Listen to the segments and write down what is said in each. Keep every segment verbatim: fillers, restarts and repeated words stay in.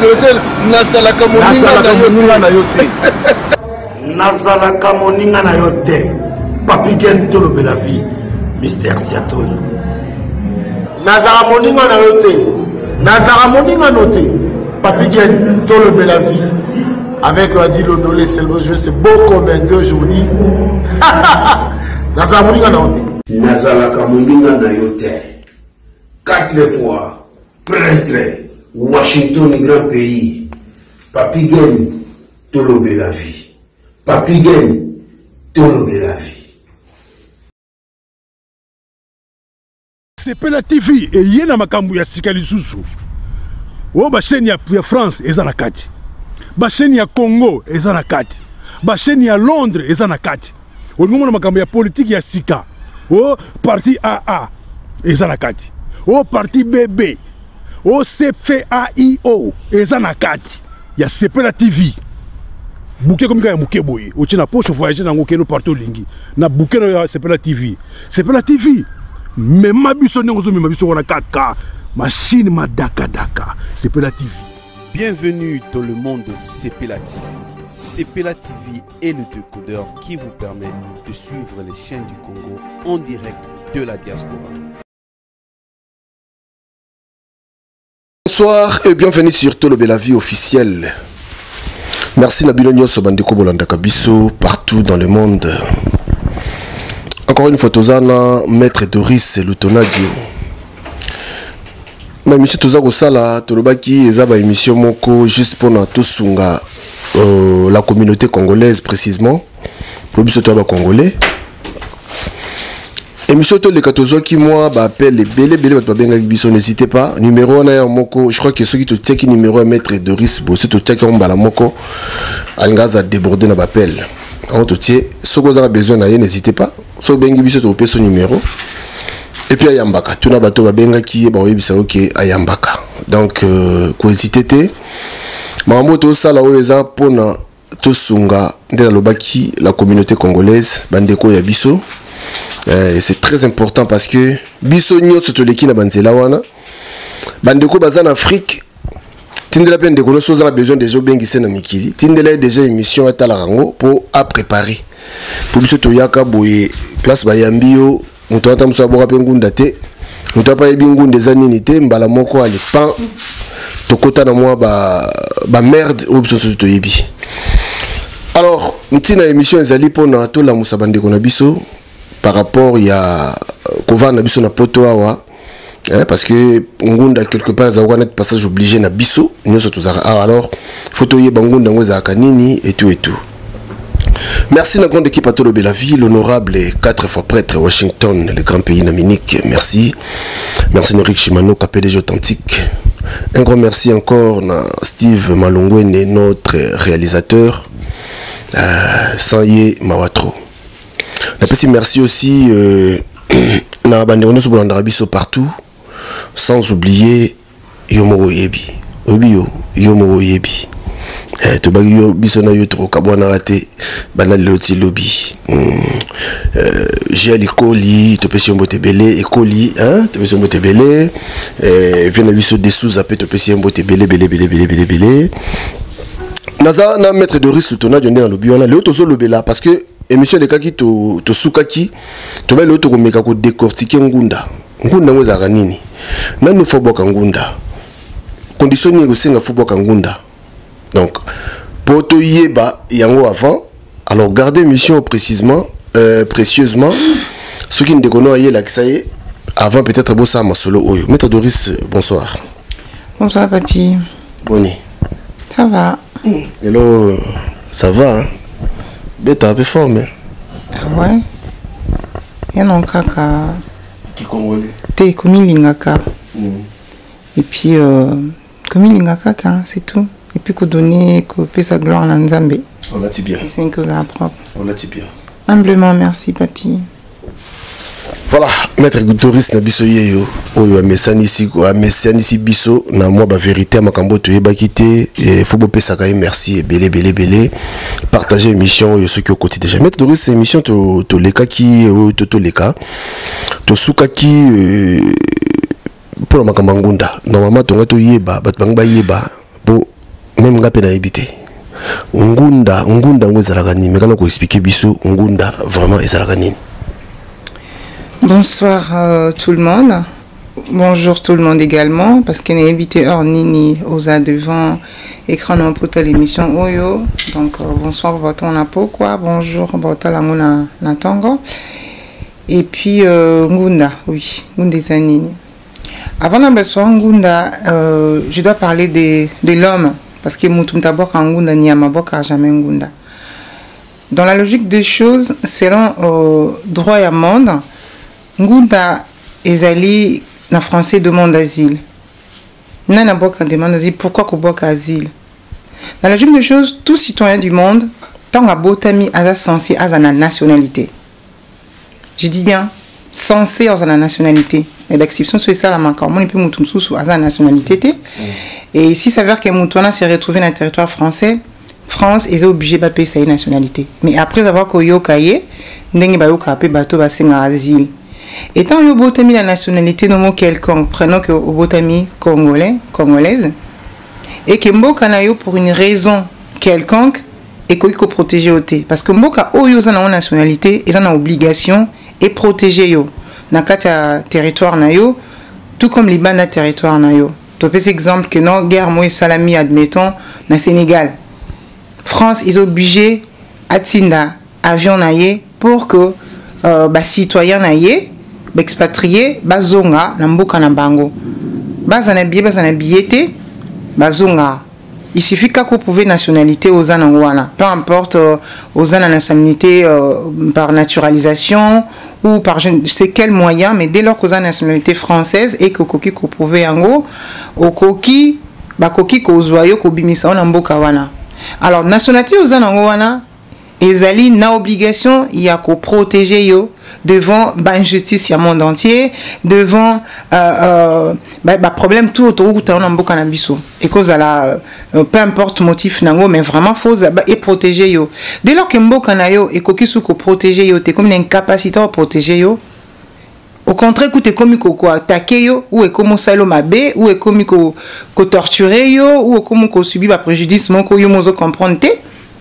adressé nazalaka moninga na yo te. Nazalaka moninga na yo te. Papi Gen tolo la vie. Mister Siatoli. Nazara moninga na yo te. Nazara moninga no te. Papi Gen tolo la vie. Avec Adilo Dolé, c'est le jeu, c'est beau comme un deux journées. Nazara moninga na yo te. Nazalaka moninga na yo te. Quatre fois, prêtre, Washington, grand pays. Papi Gen tolo la vie. Papi Gen tolo la vie. Sepela T V et yena makambu ya sika lisusu. O ba chaîne ya France eza na kati. Ba chaîne ya Congo eza na kati. Ba chaîne ya Londres eza na kati. O ngomona makambu ya politique ya sika. O parti A A eza na kati. O parti B B. O C F A I O eza na kati. Ya Sepela T V. Bouquet comme ya muke boye. O tina poche voyager na ngokeno partout lingi. Na bouquet na Sepela T V. Sepela T V. Mais ma biso n'ozo mais ma biso on a quatre K machine ma daka daka Sepela T V. Bienvenue dans le monde de Sepela T V. Sepela T V est le décodeur qui vous permet de suivre les chaînes du Congo en direct de la diaspora. Bonsoir et bienvenue sur Tolo la vie officielle. Merci Nabilo Nyonso Bandeko Bolandaka biso partout dans le monde. Encore une fois, Tozana, maître Doris Lutonadio. Ma émission Tozako Sala, Tolobaki, Ezaba émission Moko, juste pour notre Tosunga, euh, la communauté congolaise précisément. Pour le Toba congolais. Émission Tole Katozo qui moi, appelle les Bélé Bélé, n'hésitez pas. Numéro un à Moko, je crois que ceux qui te tiennent numéro un, maître Doris, c'est te tiennent en bala Moko, Algaza débordé dans l'appel. On te tient, ceux qui ont besoin d'ailleurs, n'hésitez pas. So bengi biso to pe son numéro et puis ayambaka tuna bato ba benga ki ba oyebisa oké ayambaka donc euh, ko hésiter té mambo to sala o eza pona to sunga ndela lobaki la communauté congolaise bandeko ya biso euh, c'est très important parce que biso nyoso to leki na banzela wana bandeko baza en Afrique tindela pe ndeko no soza besoin déjà bengi sena mikili tindela déjà émission atala rango pour à préparer pour biso to yaka boye place bayambio muto ata muso aboka pe ngunda te muto pa yebi ngunda zanini te mbala moko ali pan to kota na moi ba ba merde ou biso to yebi. Alors ntina émission ezali pona to la musa bandeko na biso par rapport ya kova na biso na poto awa eh, parce que ngunda quelque part za wana passage obligé na biso nyoso to zara alors faut to yeba ngunda ngoza kanini et tout et tout. Merci la grande équipe à Tolo la vie, l'honorable et quatre fois prêtre Washington, le grand pays naminique. Merci. Merci Néric Chimano, K P D G authentique. Un grand merci encore à Steve Malongwene, notre réalisateur. Euh, Sanye Mawatro. Merci aussi euh, na Banderono Sobolandarabiso partout. Sans oublier Yomoro Yebi. Obio, Yomoro Yebi. Eh, to bagyo bisona yo to kabwana raté bana loti lobby euh j'ai l'écoli to pesi mbote belé écoli hein to pesi mbote belé eh vient biso dessous zapé to pesi mbote belé belé belé belé belé belé naza na maître Doris Lutona jonné en lobby on a le to so lobela parce que émission de kaki to to sukaki to ba le to ko meka ko décortiquer ngunda ngunda ngoza kanini nanu fo boka ngunda condition ni ko senga fo boka ngunda. Donc, pour te yeba yango avant, alors gardez mission précisément, euh, précieusement. Ceux qui ne déconnent pas, ça y est, avant peut-être bossa ma solo oyo. Maître Doris, bonsoir. Bonsoir papi. Boni. Ça va. Hello, ça va hein? Bête un peu fort mais. Ah ouais. Y'en a kaka. Qui congolais. T'es comme lingaka. Mm. Et puis euh, comme lingaka c'est tout. Et puis qu'on donne, qu'on paie sa gloire à Nzambe. On l'a dit bien. C'est une chose à propre. On l'a dit bien. Humblement, merci, papi. Voilà, maître Doris Nabiso Yeyo, Oyo Amessani ici, Amessani ici Biso, na moi, la vérité, ma cambo, tu es bakité, et faut payer ça, merci, et belé, belé, belé. Partagez l'émission, et ceux qui ont côté déjà. Maître Doris, c'est l'émission, tu les cas qui, tu les cas, tu souka qui, pour la Makambangunda. Normalement, tu as tout yeba, bat bangba yeba. Pour même nga pe na habité ngunda ngunda ngo ezalaka nini mekana ko expliquer biso ngunda vraiment ezalaka nini. Bonsoir euh, tout le monde. Bonjour tout le monde également, parce qu'il est invité hors Nini aux a devant écran non pour l'émission Oyo. Donc euh, bonsoir votre on a pourquoi bonjour votre langona natongo. Et puis euh, Ngunda, oui, Ngunda Zanini. Avant d'abord Ngunda, euh, je dois parler de, de l'homme, parce que Moutoum Tabok Ngunda ni Amabok jamais Ngunda. Dans la logique des choses, selon euh, droit et monde, Ngunda ezali na français demande asile. Nana boka demande asile. Pourquoi qu'on boka asile? Dans la logique des choses, tout citoyen du monde, tant à botami asa censé asa na nationalité. Je dis bien censé asa na nationalité. Mais l'exception c'est ça la manque. Moi ne peut moutoum sous asa nationalité. Et si ça veut dire que moutona s'est retrouvé dans le territoire français, France est obligé de payer sa nationalité. Mais après avoir koyo kaye, n'engi ba yo kapé bateau ba senga asile. Étant le botami la nationalité de mot quelconque, prenons que au botami congolais, congolaise, et que mboka na yo pour une raison quelconque, et qu'il faut protéger au thé. Parce que mboka o yo zana nationalité, ils ont obligation et protéger yo. Na kata territoire na yo, tout comme les bandes territoire na yo. Tu peux exemple que non guerre moi salami admettons na Sénégal. France est obligé à tinda avion na ye pour que euh, bah citoyen na ye expatrié bazonga na mboka na bango bazana bié bazana biété bazonga il suffit qu'à prouver nationalité aux anangwana peu importe euh, aux la nationalité euh, par naturalisation ou par je ne sais quel moyen mais dès lors qu'aux nationalité française et que koki ko prouver yango au koki ba koki ko zoyo ko bimisa na mboka wana alors nationalité aux anangwana ezali na obligation il y a ko protéger yo devant bah, injustice au monde entier, devant euh, euh, bah, bah, problème tout autour où tu as un mboka na biso. Et cause à la euh, peu importe motif nango, mais vraiment faut bah, et protéger yo. Dès lors que mboka na yo et kokisu ko protéger yo, t'es comme une incapacité à protéger yo. Au contraire, que t'es comme ko attaquer yo, ou est comme salo mabe, ou est comme ko ko torturer yo, ou comme ko subir ba préjudice, mon ko yo mozo comprendre te.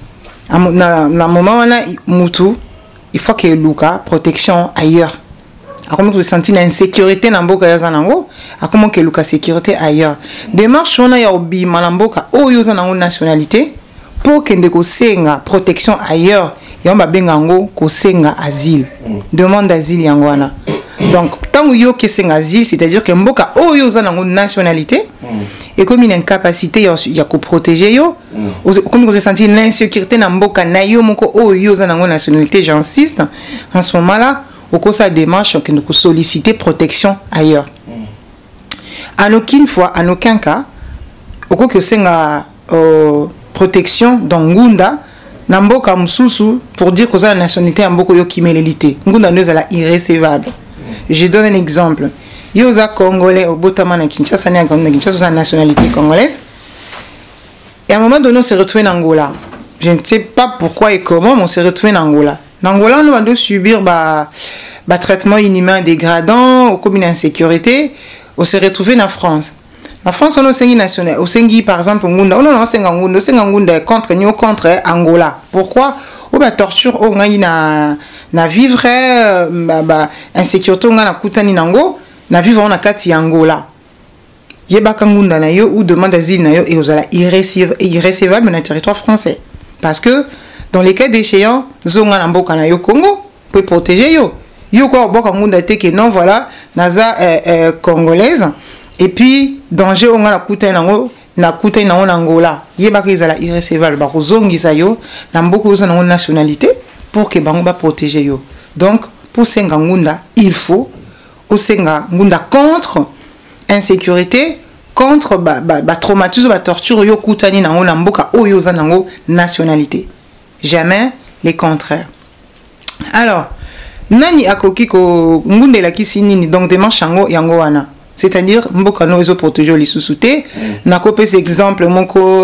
Na na moment wana mutu il faut que Luka protection ailleurs. À comment que vous sentez l'insécurité dans mboka ya zanango, à comment que Luka sécurité ailleurs. Démarche on a ya obi malamboka o yo zanango nationalité pour que ndeko senga protection ailleurs, yamba bengango ko senga asile. Demande d'asile yangwana. Donc tant yo que senga asile, c'est-à-dire que mboka o yo zanango nationalité et comme une incapacité il y a ko protéger yo comme vous sentez l'insécurité na mboka na yo moko o yo zanango nationalité, j'insiste en ce moment là au cours sa démarche que nous solliciter protection ailleurs. En aucune fois, en aucun cas au cours que senga euh, protection dans ngunda na mboka mususu pour dire que la nationalité en mboka yo kimelelité ngunda nous la irrécevable. Je donne un exemple. Yoza congolais au Botama na Kinshasa, na Kinshasa, nationalité congolaise. Et à un moment donné, on s'est retrouvé en Angola. Je ne sais pas pourquoi et comment, mais on s'est retrouvé en Angola. En Angola, on va subir bah, bah, traitement inhumain dégradant, comme une insécurité. On s'est retrouvé en France. En France, on a un national. Au Sengi, par exemple, on a un Ngunda contre nous contre Angola. Pourquoi? On va torture, on a na na vivre, bah, insécurité, on a na kutani nango. Na vivre na kati Angola. Yebaka ngunda na yo ou demande d'asile na yo et aux ala irrécevable dans le territoire français. Parce que dans les cas d'échéant, zonga na mboka na yo Congo peut protéger yo. Yo ko boka ngunda te que non voilà naza euh, euh, congolaise et puis danger on la kuta nango na kuta na Angola. Yebaka izala irrécevable ba ko zongisa yo na mboka zo na nationalité pour que bango ba protéger yo. Donc pour senga ngunda, il faut Osenga ngunda contre insécurité, contre ba, ba, ba traumatisme, ba torture yo kutani nango na mboka oyo za nango nationalité. Jamais les contraires. Alors, nani akoki ko ngunde la kisinini donc démarche yango yango wana. C'est-à-dire mboka no ezo protéger li susute. Na kopé exemple moko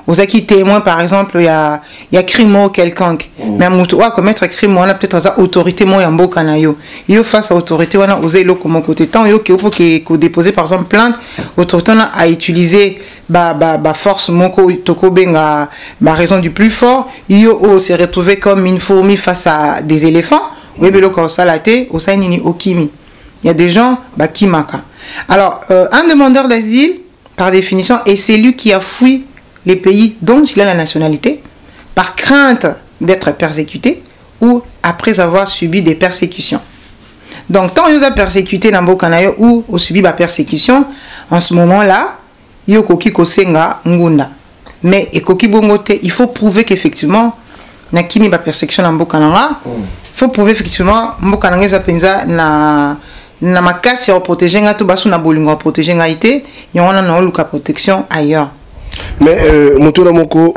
aux acquis témoins, par exemple, il y a, il y a crime ou quelconque. Mm. Mais à commettre crime, on a peut-être une autorité, moi, en boka na yo. Yo face à l'autorité, on a osé le comme côté. Tant yo qui peut déposer, par exemple, plainte, l'autorité, on a à utiliser ba ba ba force moko toko benga ba raison du plus fort. Yo oh, s'est retrouvé comme une fourmi face à des éléphants. Oui, mais le corps salaté, au sein ni okimi. Il y a des gens, bah, qui maka. Alors, euh, un demandeur d'asile, par définition, est celui qui a fui les pays dont il a la nationalité, par crainte d'être persécuté ou après avoir subi des persécutions. Donc, tant il a persécuté dans Bokanayo ou a subi la persécution, en ce moment-là, il y a koki kosenga ngunda. Mais et koki bongote, il faut prouver qu'effectivement, na kimi ba persécution dans Bokananga, il faut prouver effectivement Bokananga zapenza na na makasi ya protéger nga to basu na bolingo protéger nga ité, y on a na luka protection ailleurs. Mais euh, moto moko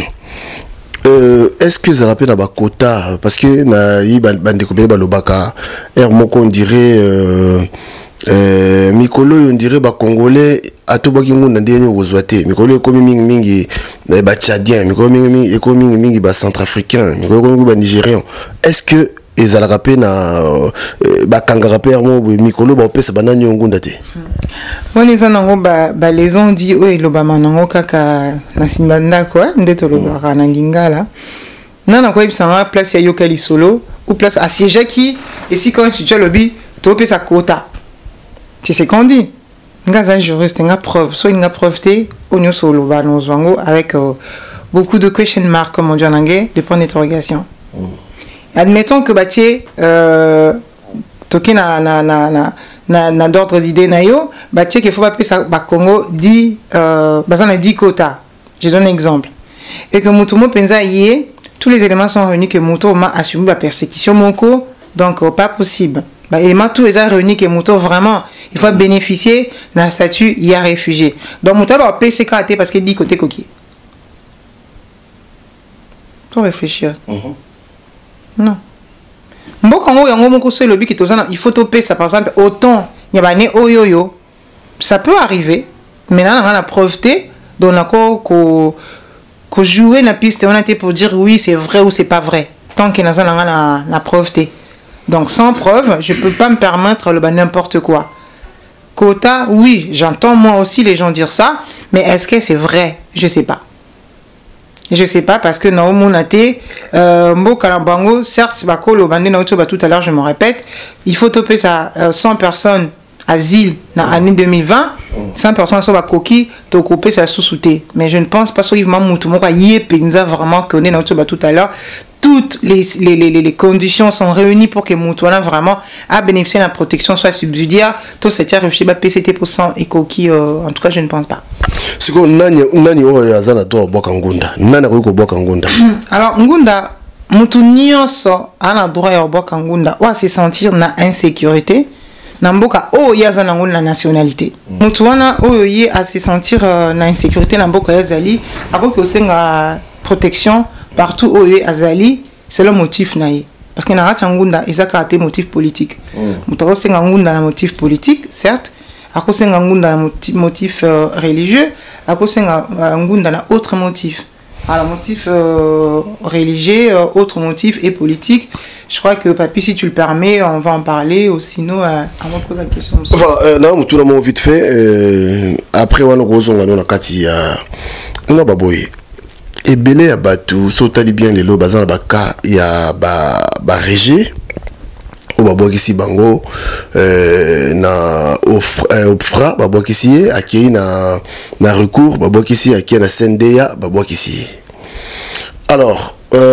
euh, est-ce que ça rappelle ba quota parce que na yi bande ko ba lobaka er moko on dirait euh, euh mikolo on dirait ba congolais atobaki ngunda ndeni ozwate mikolo ko mingi mingi ba tchadien mikolo mingi mingi ko mingi mingi ba centrafricain mikolo ko mingi ba nigérian. Est-ce que et ça la rappelle na ba kanga rappelle mo mikolo ba pesa banani ngunda te. On est en ba ba les on dit oh il loba manango kaka na simbanda quoi ndeto loba na ngingala. Nana ko ibsanga place ya yokali solo ou place à siège qui et si quand tu as lobby to pesa quota. C'est ce qu'on dit. Ngaza juriste nga preuve soit nga preuve té onyo solo ba no zwango avec euh, beaucoup de question mark comme on dit en anglais, des points d'interrogation. Mm. Admettons que bâtier euh toki na na na na na, na d'ordre d'idée na yo bâtier qu'il faut pas payer ça ba Congo dit euh bazana dix quotas. Je donne un exemple. Et que Mutumo penza yé tous les éléments sont réunis que Muto m'a assumé la persécution monko donc euh, pas possible. Bah éléments tous les réunis que Muto vraiment il faut bénéficier d'un statut il y a réfugié. Donc Muto va payer ses cartes parce qu'il dit côté coquille. Pour réfléchir. Mm-hmm. Non. Il faut toper ça par exemple autant il y a des oyoyo ça peut arriver mais là on a la preuve donc on a qu'on qu'on jouer la piste on a été pour dire oui c'est vrai ou c'est pas vrai tant qu'il y a la la preuve donc sans preuve je peux pas me permettre le n'importe quoi quota oui j'entends moi aussi les gens dire ça mais est-ce que c'est vrai je sais pas. Je sais pas parce que dans mon athée, Mbokalambango, certes, tout à l'heure, je me répète, il faut toper ça cent personnes asile dans l'année deux mille vingt, cent personnes sont coquilles, to couper ça sous-souté. Mais je ne pense pas que vraiment qu'on est dans tout à l'heure. Toutes les, les, les, les conditions sont réunies pour que Moutouana vraiment a bénéficié de la protection soit subsidiaire. Tout cette réfléchi à P C T pour cent et coquille, en tout cas, je ne pense pas. C'est quoi nani nani oya zana to boka ngunda nani ko boka ngunda. Alors ngunda mutu nyonso ana droit ya boka ngunda wa se sentir na insécurité na mboka o ya zana ngunda nationalité. Mutu wana o ye a se sentir uh, na insécurité na mboka ya zali akoki osenga protection partout où il azali c'est le motif naïe parce que na rata ngunda ezaka te motif politique. Mutu osenga ngunda na motif politique certes. À cause d'un motif euh, religieux, à cause d'un autre motif. Alors, motif euh, religieux, euh, autre motif et politique. Je crois que, Papi, si tu le permets, on va en parler, ou sinon, euh, on va poser la question. Voilà, non, tout le monde vite fait. Euh, après, on a un kati ya on a baboye. Et belé à Batou, sautali bien les lots, bazan baka, il y a ba ba régé. Au babouakisi bango euh, na ofra babouakisi aki na na recours babouakisi aki na sendeya babouakisi. Alors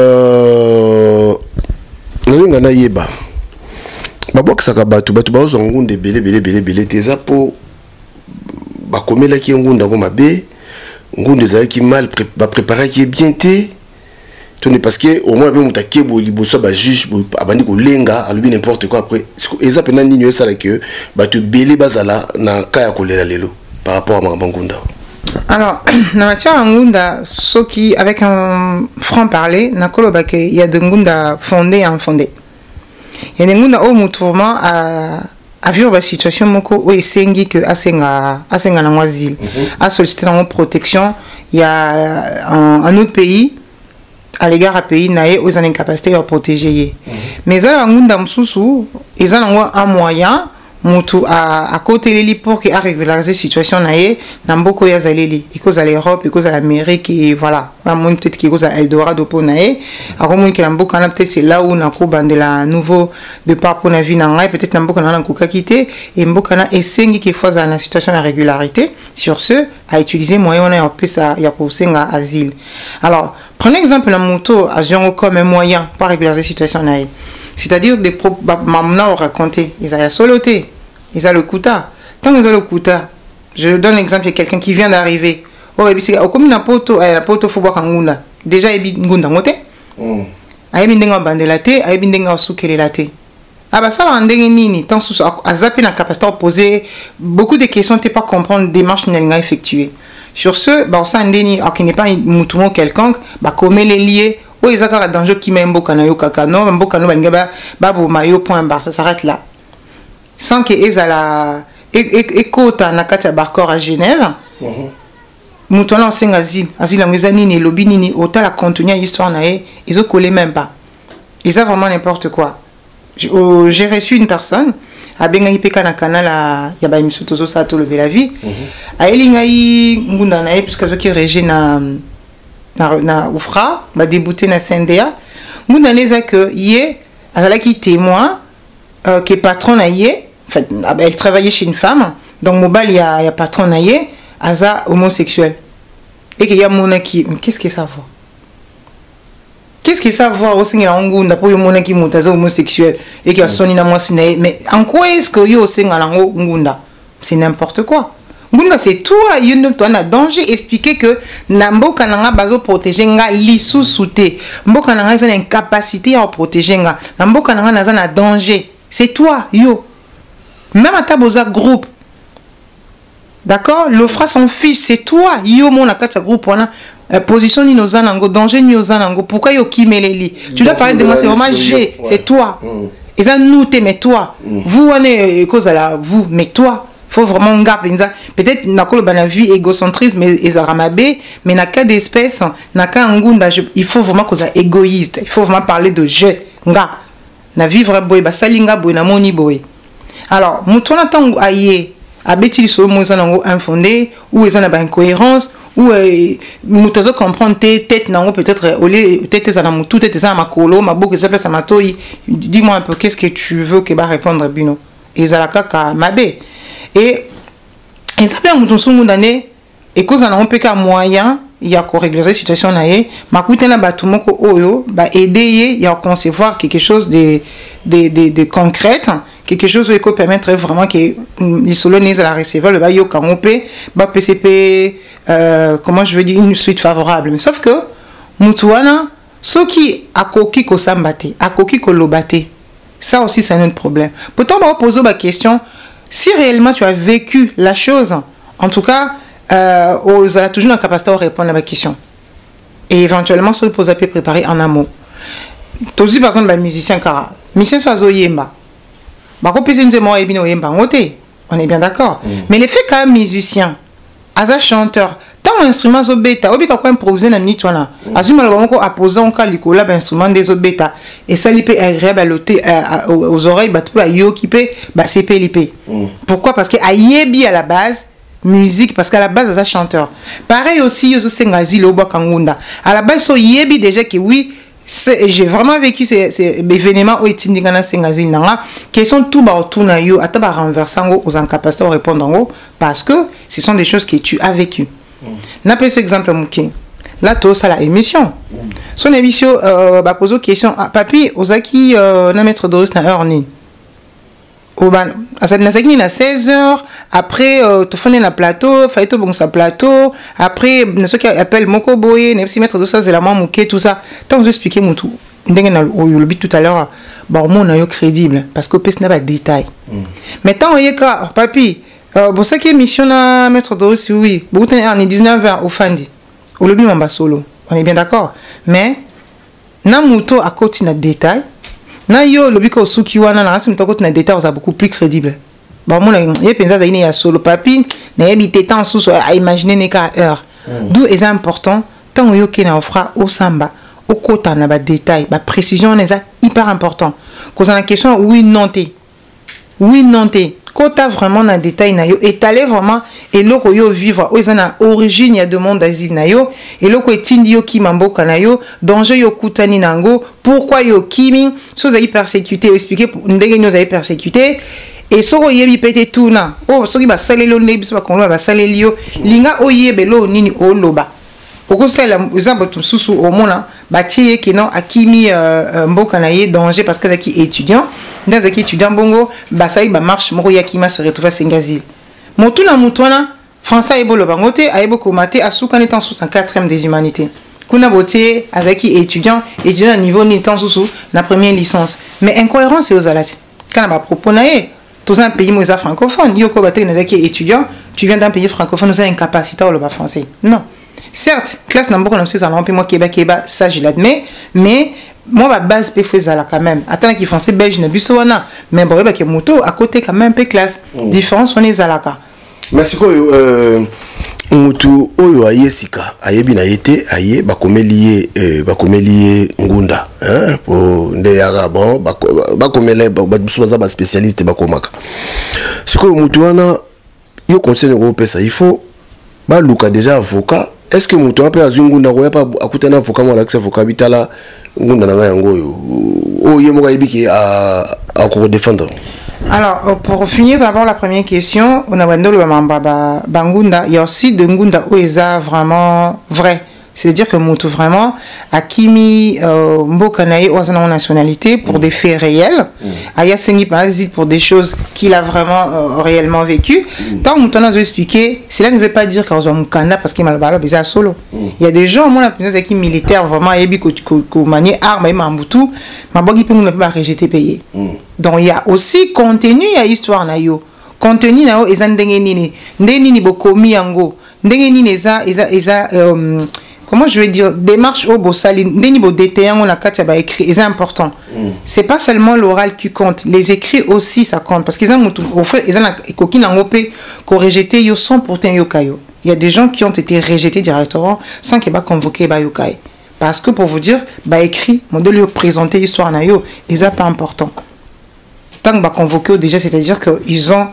euh nga na yeba babouakisa ka batu batu bazo ngunde belé belé belé belé teza po bakomela ki ngunda ko mabe ngunde za ki mal ba préparer qui est bien té. Parce que au moins même ta kebo liboso ba juge abandi ko lenga alubi n'importe quoi après eza pena nini ça là que ba te belé bazala na kaya kolela lelo par rapport à Mangunda. Alors na matière ngunda soki avec un franc parler na koloba que il y a de ngunda fondé et infondé. Il y a des ngunda au mouvement à à vivre la situation moko où esengi que asenga asenga na asile a sollicité une protection. Il y a un, un autre pays à l'égard à pays naé aux en incapacité de protéger. Mais ça ngunda msusu ils ont un moyen mutu à à côté les pour que à régulariser situation naé na mboko ya zaleli ikoza l'Europe ikoza l'Amérique et voilà va mon peut-être qui ikoza Eldorado pour naé à comment que na mboka na peut-être c'est là où na ko bandela nouveau départ pour na vie na ngai peut-être na mboka na ko quitter et mboka na esengi qui fois dans la situation de régularité sur ce à utiliser moyen on a peu ça ya ko senga asile. Alors prenez exemple la moto à comme un moyen pour régulariser situation naé, c'est-à-dire des pro mamna ont raconté ils a soloté. Ils ont le kuta. Tant qu'ils ont le kuta, je donne l'exemple, il y a quelqu'un qui vient d'arriver. Oh, et puis c'est comme une poto, la poto faut boire kangunda. Déjà, il y a ngunda mote. Aïe bindenga bandelate, aïe bindenga soukelelate. Ah bah ça va en nini, tant sous à zapper la capacité à poser beaucoup de questions, t'es pas comprendre démarche n'a effectuée. Sur ce, bah ça en déni, alors qu'il n'est pas mouton quelconque, bah comme les liés. Oh, ils ont un danger qui met mboka na yo kakano, mboka no bangaba, babo mayo point bar, ça s'arrête là. Sans que ezala ekota na kati ya barcor à Genève mutona osenga asile asile ngeza nini lobi nini otala contenu ya histoire nae ils ont collé même pas ils ont vraiment n'importe quoi. J'ai reçu une personne a benga peka na canal ya ba émission tozo sa to lever la vie a elinga yi ngunda nae puisque zo ki régé na na na oufra ba débouté na C N D A ngunda neza que yé azala ki témoin Euh, qui est patron naïe, en fait, elle travaillait chez une femme, donc mobile il y a, y a patron naïe, aza homosexuel. Et qu'il y a mon qui, mais qu'est-ce que ça voit? Qu'est-ce que ça voit au Seigneur Angunda pour mon qui monte aza homosexuel et qui a sonné na moi naïe, mais en quoi est-ce que yo au Seigneur Angunda? C'est n'importe quoi. Ngunda c'est toi, il y a un danger, expliquer que Namboka nanga bazo protéger nga lisu souté. Mboka nanga a une incapacité à protéger nga. Namboka nanga naza na danger. C'est toi, yo. Même à ta boza groupe. D'accord? L'offre son fils, c'est toi, yo, mon akata groupe, on a position ni nos anango, danger ni nos anango. Pourquoi yo qui mêleli? Tu dois parler de moi, c'est vraiment G, c'est toi. Et ça nous t'es, mais toi. Vous, on est cause à la vous, mais toi. Faut vraiment garder. Peut-être n'a pas la vie égocentrisme, mais ezaramabé, mais n'a qu'à d'espèces, n'a qu'à ngunda. Il faut vraiment qu'on soit égoïste. Il faut vraiment parler de je, nga. Na vivre boy ba salinga boy na moni boy. Alors mutona tango aye abeti so mo zanango infondé ou ezana ba incohérence ou mutazo comprendre tête nango peut-être au lieu tête za na mutu tête za makolo maboko za pesa matoi. Dis-moi un peu qu'est-ce que tu veux que ba répondre bino. Ezala kaka mabe. Et et ça peut mutu sungu ndane et cause na on peut ka moyen il y a qu'on régler la situation naé ma coûté na batu moko oyo ba aider il y a concevoir quelque chose de de de, de concrète quelque chose qui peut permettre vraiment que les solonais à la recevoir le ba yo kanopé ba P C P euh, comment je veux dire une suite favorable mais sauf que mutuana ce qui a koki ko sambate a koki ko lobate ça aussi c'est un autre problème pourtant on va poser la question si réellement tu as vécu la chose en tout cas Euh, vous avez toujours la capacité de répondre à ma question et éventuellement se poser à préparer en amont. Tous par exemple les musiciens car musiciens soit zoyemba ba ko pese moi et bino yemba ngote on est bien d'accord mm. Mais les faits quand même musicien as chanteur tant instrument zo beta obi ka ko improviser na minute wana azuma le ko apposer on ka likola ba instrument des zo beta et ça lipe agréable aux oreilles ba tout yo occupé ba c'est pelipe. Pourquoi? Parce que ayebi à la base musique parce qu'à la base c'est chanteur pareil aussi yozo sengazi le oba kangunda à la base so yebi déjà que oui j'ai vraiment vécu ces, ces événements où etindingana sengazi nanga qui sont tout ba autour na yo ata ba renversango aux incapacités de répondre en haut parce que ce sont des choses que tu as vécu. mm. N'a pas ce exemple mouké là tout ça la émission mm. Son émission euh, ba poser question ah, papi ozaki euh, na maître Doris na heure ni Oban, ça n'a seize heures, après, tu fais un plateau, tu fais un plateau, après, ceux qui appellent Moko Boye, ne pas mettre de ça, c'est la main mouquée, tout ça. Tant vous expliquer mon tout, le but tout à l'heure, bon, on a eu crédible, parce que peut-être pas de détails. Mais tant, il y a papi, pour ça qui est mission à mettre Doris, oui, on est dix-neuf heures au Fandi, au lobby Mamba Solo, on est bien d'accord. Mais, na mouto à côté de détails, na yo lobby ko suki wana na rasim toko na détails ça beaucoup plus crédible ba mona ye penza za ine ya solo papi na yebite temps sous à imaginer ne ka heure d'où est important tant yo ke na offra au samba au kota na ba détail ba précision est hyper important cause la question oui non té oui non té kota vraiment na détail na yo étaler vraiment et loko yo vivre o ezana origine ya demande d'asile na yo et loko etindi yo ki mamboka na yo danger yo kutani nango pourquoi yo kimi so za persécuté expliquer ndenge nous avez persécuté et soko yebi pete tuna oh soki ba salelo nebi so ba konlo ba salelio linga oyebe lo nini oloba okosala exemple tout susu au mona batie ki non akimi mboka na ye danger parce que zaki étudiant dans zaki étudiant bongo ba sai ba marche moko yakima se retrouver singazil motuna mutwana français ebolo bangote ayebo komate asuka netan sous en quatrième des humanités kuna boté azaki étudiant étudiant à niveau ni temps sous na première licence mais incohérence c'est aux alati kana ba propos na ye tous un pays moisa francophone yoko baté na zaki étudiant tu viens d'un pays francophone nous a incapacité au le français non. Certes, classe n'a pas de en moi Québec Québec ça je l'admets mais moi ma base peut faire là quand même attends qu'ils français belge ne busoana mais bon que moto à côté quand même peu classe différence on est zalaka merci quoi euh mutu oyo ayesika ayebi na yete aye bakomeli bakomeli ngunda hein pour ndeyara bon bakomele babuso ba spécialiste bakomaka siko mutu wana yo conseil européen ça il faut ba luka déjà avocat. Est-ce que mutu ape azungunda ko yapa akutana avocat mo l'accès avocat bitala ngunda na yango yo o yemo ka yibiki à à ko défendre. Alors pour finir d'abord la première question on a bandolo ba bangunda il y a aussi de ngunda où eza vraiment vrai. C'est-à-dire que mutu vraiment akimi mboka na ye ozana nationalité pour des faits réels aya sengi pas pour des choses qu'il a vraiment euh, réellement vécu tant mutu on a expliqué cela ne veut pas dire qu'on a mukanda parce qu'il m'a bala bizarre solo il y a des gens moi la punaise qui militaire vraiment yebi ko ko manier arme et mambutu mabogi pe nous ne pas rejeter payer donc il y a aussi contenu il y a histoire na yo contenu na yo ezandenge nini ndenge nini bokomi yango ndenge nini eza eza eza comment je vais dire démarche au bossali niveau détaillant on a quatre ba écrit c'est important mm. C'est pas seulement l'oral qui compte les écrits aussi ça compte parce qu'ils ont au fait ils ont coquine en opé qu'on rejeté yo cent pour cent yo kayo il y a des gens qui ont été rejetés directement sans qu'ils ba convoqué ba yo kai parce que pour vous dire ba écrit modèle yo présenter histoire na yo ils a pas important tant que ba convoqué déjà c'est-à-dire que ils ont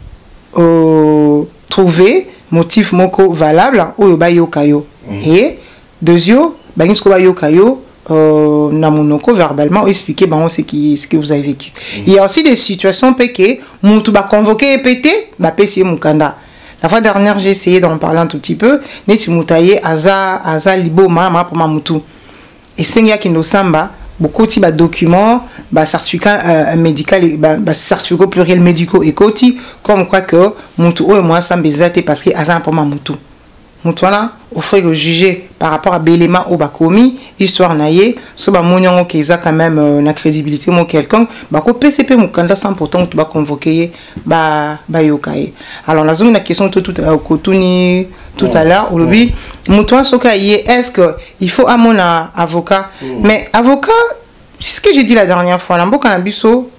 euh, trouvé motif moko valable ou ba yo kayo et deuxièmement, ben ce que va yokayo euh namunoko verbalement expliquer ben ce qui ce que vous avez vécu. Mm. Il y a aussi des situations péké mutu ba convoquer et pété ba pesier mukanda. La fois dernière j'ai essayé d'en parler un tout petit peu neti mutaye aza aza libo mama pour mamutu. Et sengia kindo samba beaucoup de ba documents ba certificat euh, médical ba, ba certificat pluriel médicaux et koti comme quoi que mutu o moi sambezate parce que aza pour mamutu. Mutwana offre que juger par rapport à l'élément au bakomi histoire naie so ba monyango keza quand même euh, na crédibilité mo quelqu'un ba ko P C P mukanda cent pour cent tu ba convoquer ba ba yokaye alors la zone la question tout tout euh, kotuni tout à l'heure au lobby mutwana soka yé est-ce que il faut à mon avocat mm. Mais avocat c'est ce que j'ai dit la dernière fois l'amboka na biso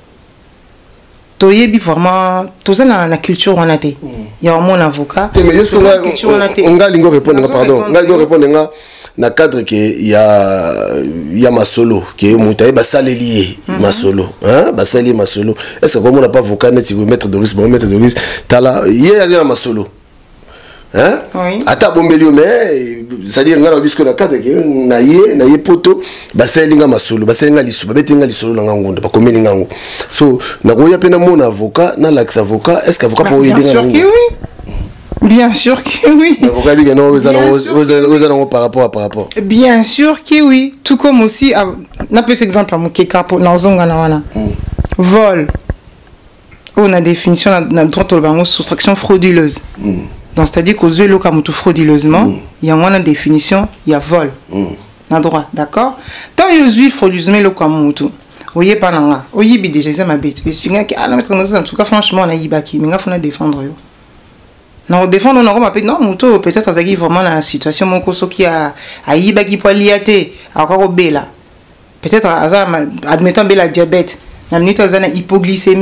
toyebi vraiment tous na la culture on a té il y a mon avocat mais est-ce que on ga lingo répondre pardon on ga lingo répondre na cadre que il y a il y a masolo que mutaye ba salelier masolo hein ba salelier masolo est-ce que comme on n'a pas avocat net si vous mettre de risque bon mettre de risque tala hier il y a masolo hein oui. Ata bombelio mais ça dit ngana bisco na cadre que na ye na ye poto ba salinga masolo ba salinga lisu ba betenga lisolo na ngonda ba komeli ngango so na ko ya pena mon avocat na l'axe avocat est-ce qu'avocat pour aider bien sûr que oui bien sûr que oui avocat bi non vous allez vous allez par rapport à par rapport bien sûr que oui tout comme aussi na petit exemple à mukeka pour na zonga na wana vol on a définition na droit au bango soustraction frauduleuse. Donc, c'est-à-dire qu'aux yeux, le camutu frauduleusement, mm. il y a une définition, il y a vol. Mm. Na droit, d'accord? Tant que aux yeux frauduleusement, le camutu, voyez pas là, voyez bien déjà, c'est ma bête. Mais c'est que, ah, en tout cas, franchement, on a yibaki, mais on a défendre. Non, défendre, on a remarqué, non, muto, peut-être, ça qui vraiment la situation, mon coso qui a, a yibaki pour liaté, encore au bela. Peut-être, admettons, bela diabète, na minute, on a hypoglycémie,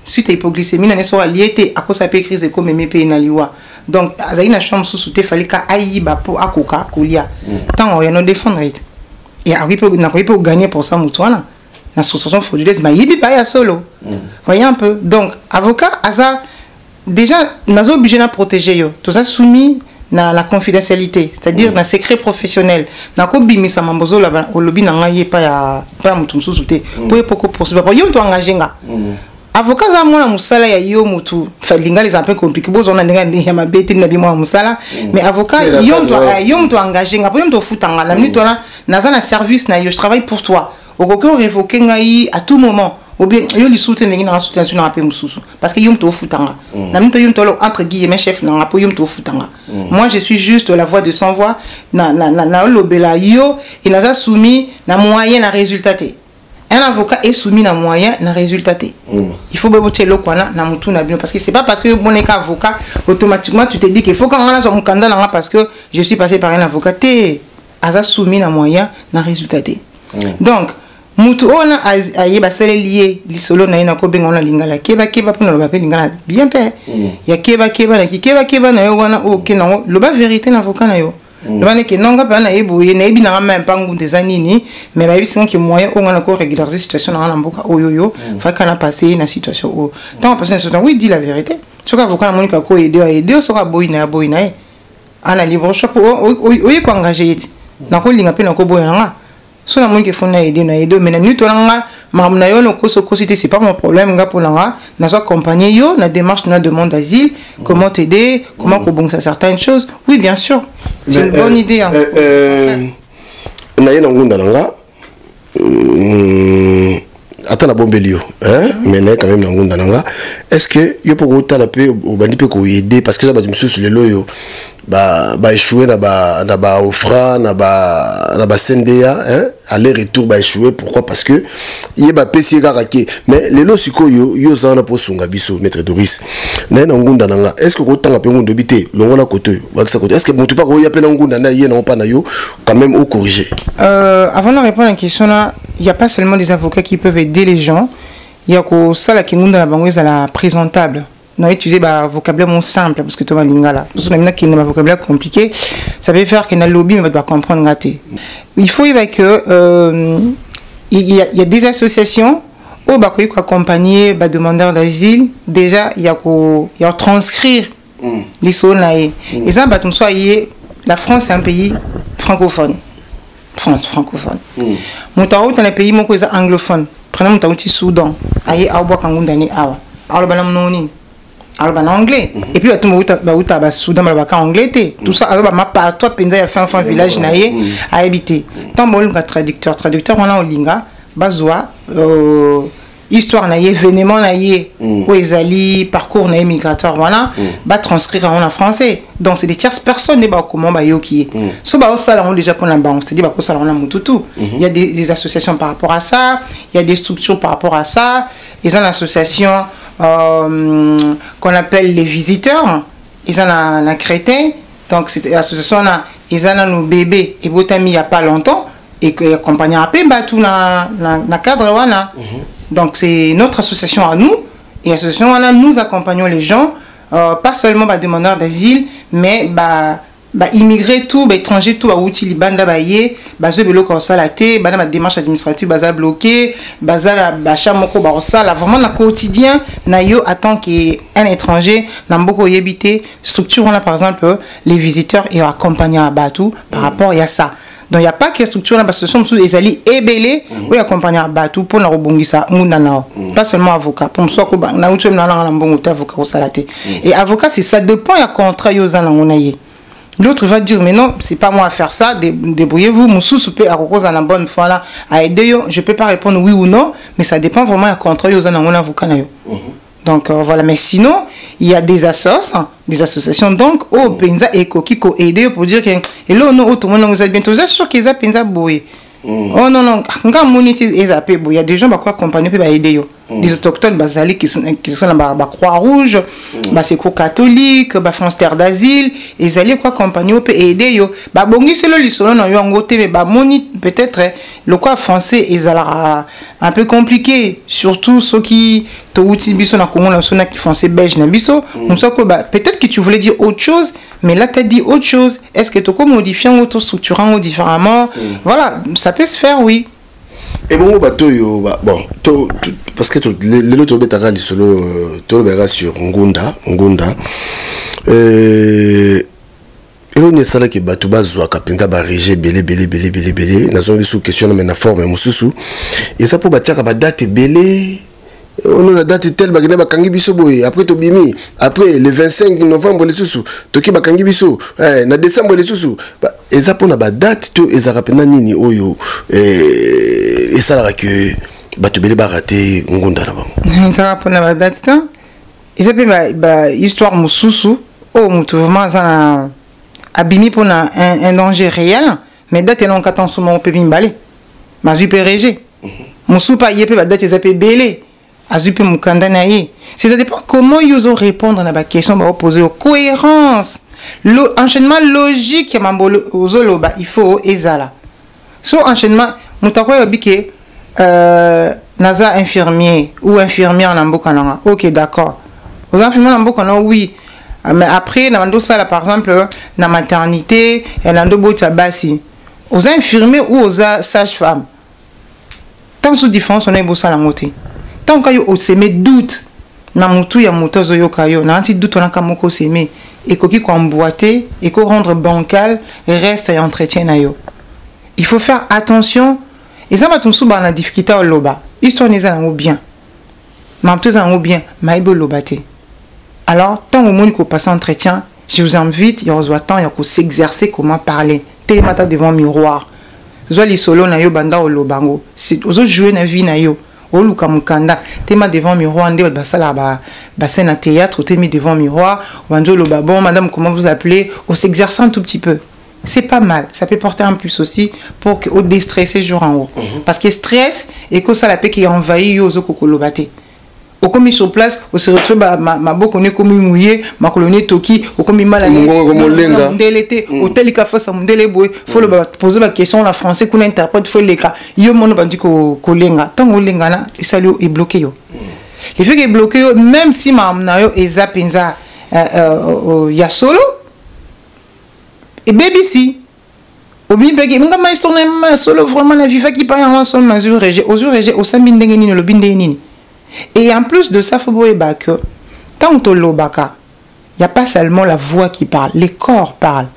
suite à hypoglycémie na so aliété à cause de crise comme mépé na liwa donc azali na chambre sous souté fallait ka ayiba pour akoka kolia tant on y a non défendre et arrive na ko gagner pour ça mutuana na association frauduleuse ma yibi pas ya solo voyez un peu donc avocat aza déjà nazo obligé na protéger yo tout ça soumis na la confidentialité c'est-à-dire na secret professionnel na ko bimisa mambozo la au lobby na ngaye pas ya pas mutu sous souté pour poko possible pour yo to engager nga avocat za mona musala ya yo mutu falinga les un peu compliqué bozo na ndinga ya mabete na bimo musala mais avocat yo to yo mutu engager nga pour yo to futanga na minute na naza na service na yo je travaille pour toi au ko révoquer ngai à tout moment ou bien yo li soutien ngi na soutien na pe mususu parce que yo mutu futanga na minute yo mutu entre guillemets chef na po yo mutu futanga moi je suis juste la voix de sans voix na na na lobela yo et naza soumis na moyen na résultat. Un avocat est soumis à moyen à résultat. Mm. Il faut que tu aies parce que c'est pas parce que mon avocat automatiquement tu te dis qu'il faut qu'on ait un candidat parce que je suis passé par un avocat. Tu es soumis à moyen à résultat. Mm. Donc, mutu ona aye basele lié li solo na ina ko benga ona lingala keba keba pour no ba pe lingala bien pé ya keba keba na keba keba na yo wana o ke na lo ba vérité na avocat na yo. Le ban que non ga na eboye na ebina même pas ngunde zanini mais ba bisinga que moyen on a encore régulariser situation na mboka oyoyo fa kana passer na situation o tant passer situation oui dit la vérité ce qu'avocat na monika ko aider a aider so ka boyina boyina e ana libre choix o o ko engager yeti na ko linga pe na ko boyina nga so na monika fona aider na aider mais na nuit to nga mam na yo no ko so ko cité c'est pas mon problème nga pour nga na so accompagner yo na démarche na demande d'asile comment t'aider comment ko bon ça certaines choses oui bien sûr. C'est une bonne idée. Hein. Naye nangunda nanga. Attends la bombe lio, hein? Mais naye quand même nangunda nanga. Est-ce que yo pour autant la paix au bandi peut ko aider parce que ça va me sur les loyo. Ba ba échouer na ba na ba ofra na ba na ba sendea hein aller retour ba échouer pourquoi parce que il ba pesi garake mais les lo siko yo yo za na posunga biso maître Doris na na ngunda nanga est-ce que ko tanga pe ngondo bité longola côté wa ça côté est-ce que mutu pas ko ya pe na ngunda na yé na pas na yo quand même au corriger euh avant de répondre à la question là il y a pas seulement des avocats qui peuvent aider les gens il y a ko sala ki ngunda na bango la présentable. Non, utiliser un vocabulaire simple parce que tu vas lingala. Parce que maintenant qu'il y a un vocabulaire compliqué, ça veut faire qu'il y a un lobby, mais tu dois comprendre gâté. Il faut y avoir que euh, il y, y a des associations où bah quoi accompagner bah demandeurs d'asile. Déjà il y a quoi, il y a transcrire mm. les zones là et mm. ça bah tout ça la France c'est un pays francophone. France francophone. Moutao dans les pays mon quoi anglophone. Prenons moutao au Soudan. Aïe awa kangundani awa. Alors bah non alors en anglais mm -hmm. et puis tout le monde ba ba soudan ba ka anglais tout ça alors ma pas toi penza ya fin fin village naie à habiter tant bon le traducteur traducteur on a olinga bazwa euh, histoire naie événement naie où ezali parcours naie migratoire voilà ba transcrire en français donc c'est des tierces personnes ne ba comment ba yoki so ba ça on déjà pour la banque c'est dit ba ko ça on a mututu il y a des, des associations par rapport à ça il y a des structures par rapport à ça ils ont une association Euh, qu'on appelle les visiteurs, ils en ont un crétin, donc c'est l'association là, ils en ont nos bébés et botami il n'y a pas longtemps et qui accompagnent un peu tout dans le cadre voilà. Donc c'est notre association à nous et l'association là nous accompagnons les gens, euh, pas seulement bah, demandeurs d'asile, mais bah bah immigrés tout bah étrangers tout à outil libanda bah yé bah je vélo comme ça la té bah dans ma démarche administrative bah ça bloqué bah ça la bah chamoko bah ça là vraiment dans quotidien na yo attend qu'un étranger n'a beaucoup yébité structure on a par exemple les visiteurs et accompagnants à Batou par rapport à ça. Donc il n'y a pas que structure là parce que ce sont les alliés ébélés ou accompagnants à Batou pour la rebongisa mounana pas seulement avocat pour soit que na outil na la mbongote avocat au salaté et avocat c'est ça dépend ya contrat yo za na onaye. L'autre va dire mais non c'est pas moi à faire ça débrouillez-vous mon sous peut à cause à la bonne fois là à aider yo je peux pas répondre oui ou non mais ça dépend vraiment à contrat yo za na mon avocat na yo. Donc euh, voilà mais sinon il y a des assos hein, des associations donc au penza et kokiko aider pour dire que et là non tout le monde nous a bientôt ça sûr qu'ils a penza boy oh non non quand moniter ils a il y a des gens bah quoi accompagner puis bah aider yo Les autochtones, bazali qui sont qui sont la ba Croix Rouge, ba secours catholique, ba France Terre d'Asile, ils allaient quoi accompagner peut aider yo. Ba bongi selo li solo na yo ngote mais ba moni peut-être le quoi français ils allaient un peu compliqué, surtout ceux qui to uti biso na Congo na sona qui français belge na biso. Donc ça quoi peut-être que tu voulais dire autre chose, mais là tu as dit autre chose. Est-ce que tu as modifiant ou structurant ou différemment? Voilà, ça peut se faire, oui. Et bon, bateau, bon, parce que les autres bétaras, les solo, tout le bétaras sur Ngunda, Ngunda. Et on est salé que bateau bazwa kapenda barigé belé belé belé belé belé. Nous avons des questions mais na forme mususu. Et ça pour bâtir la date belé. On a la date telle bagana bakangi biso boy. Après to bimi, après le vingt-cinq novembre les sous. Toki bakangi biso. Eh, na décembre les sous. Et ça pour na ba date to ezarapena nini oyo. Et et ça là que bato belé ba raté ngonda na bango. Ça pour na ba date ta. Et ça peut ba histoire mususu. Oh mutu vraiment ça abimi pour na un, un danger réel. Mais date non katan souvent peut bimbalé. Ma ju pérégé. Musu pa yé peut ba date ça peut belé. Azupe mukanda na ye. C'est ça dépend comment ils ont répondre à la question ba poser aux cohérence. L'enchaînement logique ya mambolo ozoloba il faut ezala. So enchaînement mutako yobike euh naza infirmier ou infirmière na mboka nanga. OK, d'accord. Aux infirmiers na mboka nanga oui. Mais après na mando ça par exemple na maternité et na ndo bota basi. Aux infirmiers ou aux sages-femmes. Tant sous différence on est bossa la moté. Tant que vous semez doute, na mutu ya mutozo yokayo, na anti doute on a kamoko semé, et koki ko emboîter, et ko rendre bancal, reste et entretien na yo. Il faut faire attention, et ça va tout sous la difficulté au loba. Histoire n'est pas bien. Ma tout en bien, ma ibo lobate. Alors, tant au monde qu'on passe entretien, je vous invite, il y a besoin temps, il y a qu'on s'exercer comment parler. T'es matin devant le miroir. Soit les solos na yo banda au lobango. C'est aux autres jouer na vie na yo. Oluka mukanda tema devant miroir ndé basala ba bassin à théâtre témi devant miroir wanjo lo bon madame comment vous appelez on s'exerce un tout petit peu c'est pas mal ça peut porter un plus aussi pour que au déstresser jour en haut parce que stress et que ça la paix qui envahit yo zo kokolobate au commis sur place au se retrouve ma ma boko ne comme mouillé ma colonie toki au commis mal à l'été hôtel café ça mondele boy faut le poser la question la français qu'on interprète faut les cas yo mon bandi ko kolenga tant kolenga na ça lui est bloqué yo il fait que bloqué yo même si ma na yo ezapinza euh ya solo et baby si au bien bege nga ma histoire na solo vraiment la vie fa qui pas en son mesure aux urgé au sambindenge ni le binde ni. Et en plus de ça, il faut voir que tant que l'obaka, il n'y a pas seulement la voix qui parle, les corps parlent.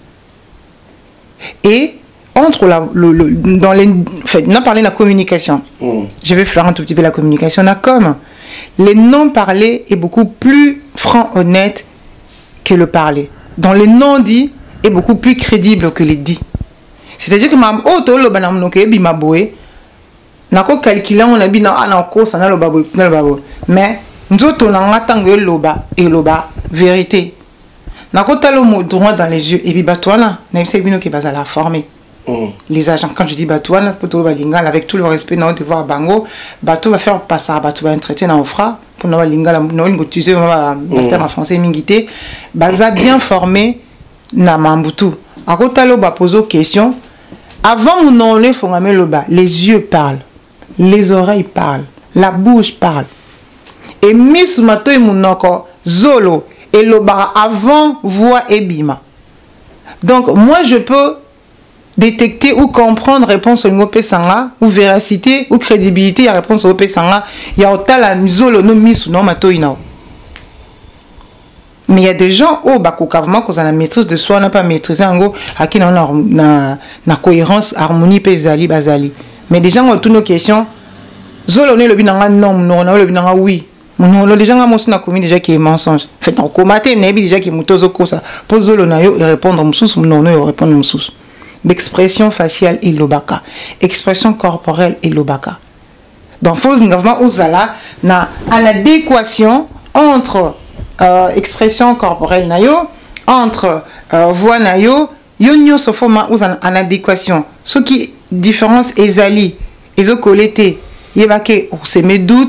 Et entre la, le, le, dans les, enfin, on a parlé de la communication. Mm. Je vais faire un tout petit peu la communication. On a comme les non parlés est beaucoup plus franc, honnête que le parler. Dans les non dits est beaucoup plus crédible que les dits. C'est-à-dire que ma auto le banam noké bima boé. Nako calculer on a bien na course na loba na loba mais nzoto na ngatango loba et loba vérité nako talo mo droit dans les yeux et puis batouana na c'est bino qui va la former les agents quand je dis batouana poto balinga avec tout le respect na de voir bango bateau va faire passer bateau va traiter na ofra pour na balinga la no ngo tuze va terme français mingité baza bien formé na mambutu ako talo ba poser question avant mon nom le fongame loba les yeux parlent. Les oreilles parlent, la bouche parle. Et Miss Mato et Mounoko, Zolo et Lobara avant voix et bima. Donc moi je peux détecter ou comprendre réponse au Ngopé Sanga, ou véracité ou crédibilité à réponse au Ngopé Sanga. Il y a autant la Zolo no Miss non Mato Inao. Mais il y a des gens au Bakukavement qu'on a la maîtrise de soi, on n'a pas maîtrisé en gros à qui on a la cohérence, harmonie, pesali, basali. Mais des gens ont toutes nos questions. Zolo ne le binanga non, non, le binanga oui. Non, les gens ont aussi commis déjà qui est mensonge. Fait en commater, mais déjà qui est mutozo kosa. Pour Zolo na yo répondre msous, non, non, répondre msous. L'expression faciale et l'obaka. Expression corporelle et l'obaka. Donc, faut nous osala na à l'adéquation entre euh, expression corporelle na yo, entre euh, voix na yo, yo nyo sofoma ou en adéquation. Ce qui différence ezali ezo collecté yebake ou c'est mes doutes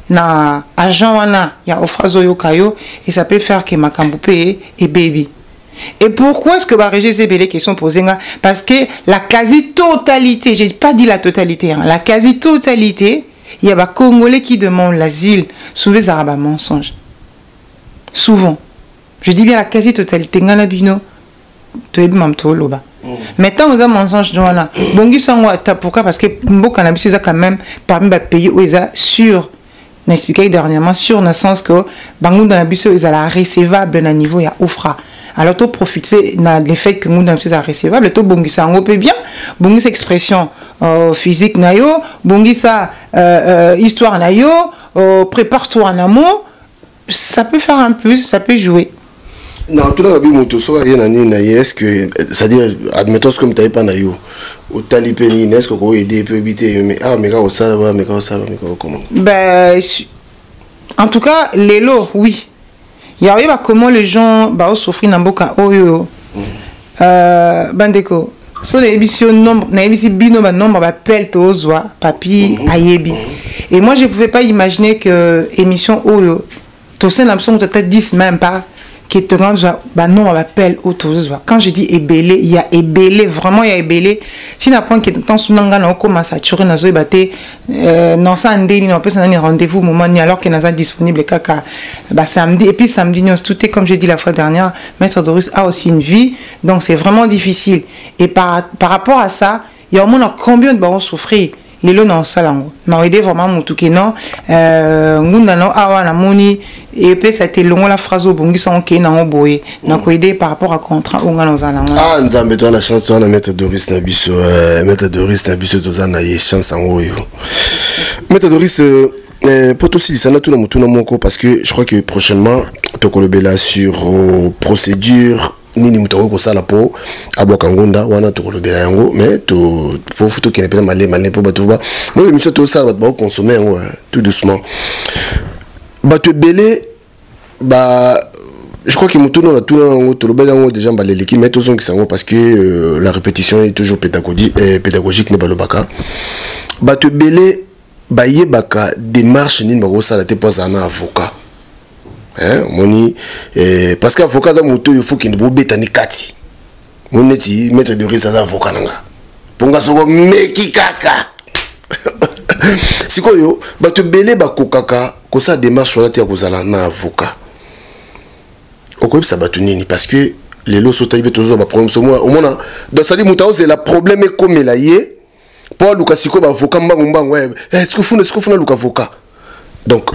na agent wana ya ofrazo yo kayo et ça peut faire que makambu pe et baby. Et pourquoi est-ce que bah Régis ces belles questions posées là? Parce que la quasi-totalité, j'ai pas dit la totalité, hein, la quasi-totalité, il y a des Congolais qui demandent l'asile sous les arabes mensonges. Souvent. Je dis bien la quasi-totalité. Ngana bino, tu es même tout là-bas. Maintenant, vous avez mensonge dans là. Bongi sangwa, pourquoi? Parce que Mbo cannabis c'est quand même parmi les pays où ils sont sûrs. N'expliqué dernièrement sûr dans le sens que Bango dans la bus ils sont recevable dans niveau il y a offre. Alors tu profiter de l'effet que nous dans la recevable, tu bongi sango peut bien, bongi sa expression euh, physique na yo, bongi sa euh, euh, histoire na yo, euh, prépare-toi en amont, ça peut faire un plus, ça peut jouer. Non, tout le monde est-ce que, c'est-à-dire, admettons ce que tu n'avais pas naïo, au talipeni, est-ce que vous pouvez aider, peut éviter, mais ah, mais quand ça va, mais quand ça va, mais comment? Ben, en tout cas, les lots, oui. Il y a comment les gens bah souffrir dans boka oyo. Euh, bandeko. So les émissions nombre, na émission bino ba nombre ba pel tozwa, papi ayebi. Et moi je pouvais pas imaginer que émission oyo, to sen l'impression que peut-être dix même pas. Qui te rend bah non on appelle autour. Quand je dis ébélé, il y a ébélé, vraiment il y a ébélé. Si on apprend que tant sous n'anga on commence à tuer nos ébatés, non ça un délit, on peut s'en rendez-vous moment ni alors qu'il n'a pas disponible caca. Bah samedi et puis samedi nous tout est comme j'ai dit la fois dernière, Maître Doris a aussi une vie, donc c'est vraiment difficile. Et par par rapport à ça, il y a au moins combien de barons souffrir. Les lots non salango, non aider vraiment mon tout non, euh, ngunda non awa na moni et puis c'était long la phrase au bongi sans que non boye, non aider par rapport à contrat ou ngana salango. Ah nzambe toi la chance toi na Maître Doris na biso, Maître Doris na biso toi na ye chance en oyo. Maître Doris pour tout ça na tout na mutu na moko parce que je crois que prochainement to kolobela sur procédure nini mutako ko sala po aboka ngunda wana to kolobela yango mais to pour futo qui n'est pas mal mal pour batuba moi émission to sala ba consommer yango tout doucement batu belé ba je crois que mutuno na tout yango to lobela yango déjà ba leleki mais to son qui sango parce que euh, la répétition est toujours pédagogique euh, pédagogique ne balobaka batu belé ba yebaka démarche nini ba ko sala te pour un avocat. Hein, moni, eh, parce qu'avocat za moto il faut qu'il ne bobeta ni kati. Mon eti Maître Doris za avocat nanga. Ponga soko meki kaka. Sikoyo ba te belé ba kokaka ko sa démarche on a tia kozala na avocat. Okoyeb sa batu nini parce que les lots sont taillés toujours ba problème so moi au moins dans ça dit mutao c'est la problème comme la yé pour luka siko ba avocat mbangu mbangu ouais est-ce que funa est-ce que funa luka avocat. Donc